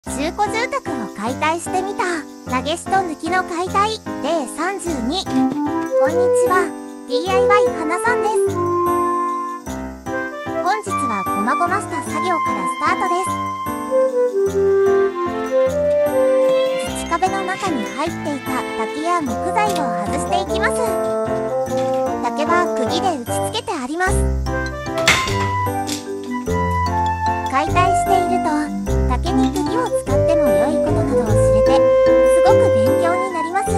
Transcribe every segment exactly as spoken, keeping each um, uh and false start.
中古住宅を解体してみた。投げ石と抜きの解体例さんじゅうに。こんにちは、 ディーアイワイ 花さんです。本日はこまごました作業からスタートです。土壁の中に入っていた竹や木材を外していきます。竹は釘で打ち付けてあります。解体していると竹に釘を使っても良いことなどを知れてすごく勉強になります。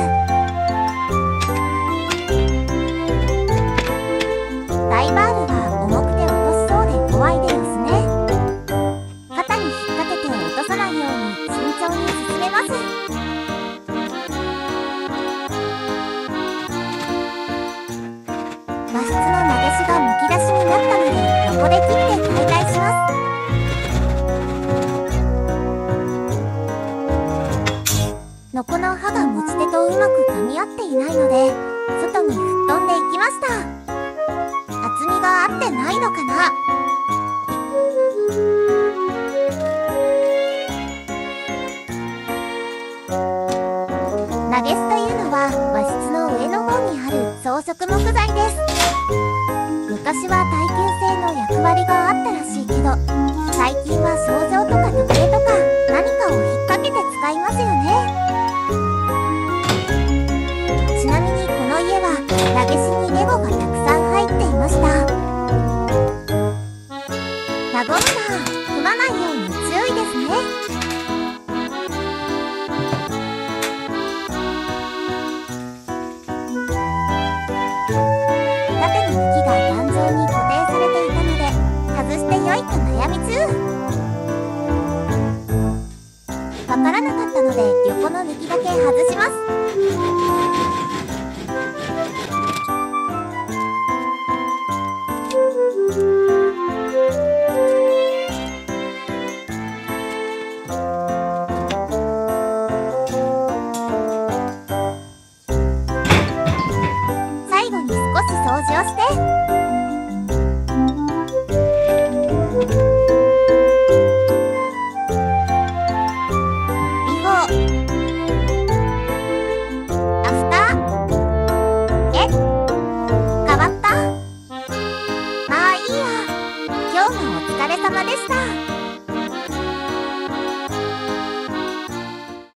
タイバールは重くて落としそうで怖いですね。肩に引っ掛けて落とさないように慎重に進めます。和室の投げ石がむき出しになったので横で切って解体します。ノコの刃が持ち手とうまく噛み合っていないので外に吹っ飛んでいきました。厚みが合ってないのかな。投げ石というのは和室の上の方にある装飾木材です。昔は耐久性の役割があったらしいけど最近は賞状とか時計とか何かを引っ掛けて使いますよね。ちなみにこの家は投げ石にレゴがたくさん入っていました。和むな、踏まないように注意ですね。縦の茎が頑丈に固定されていたので外して良いと悩み中。わからなかったので横の抜きだけ外します。最後に少し掃除をして